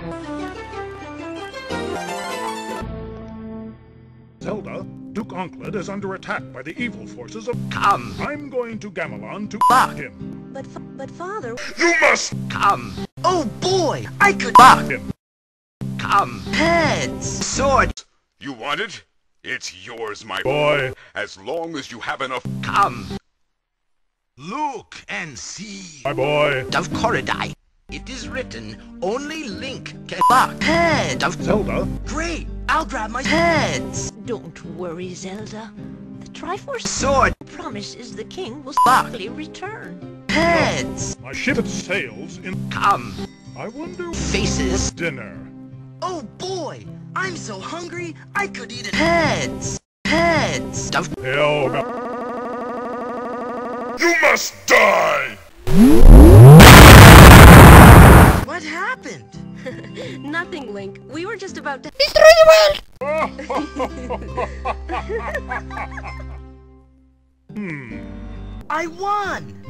Zelda, Duke Onkled is under attack by the evil forces of... Come. I'm going to Gamelon to Fuck him. But father... You must Come. Oh boy, I could... Fuck him. Come. Heads! Sword. You want it? It's yours, my Boy. as long as you have enough. Come. Look and see. My boy. Of Korodai. It is written, only Link can fuck. Head! Of Zelda, Great! I'll grab my heads! Don't worry, Zelda. The Triforce sword. promises the king will Fuck. safely return. Heads! my ship sails in... Come. I wonder Faces. what's dinner. Oh boy! I'm so hungry, I could eat it. Heads! Heads! Of Hell no. You must die! What happened? Nothing, Link. We were just about to... Hmm. I won!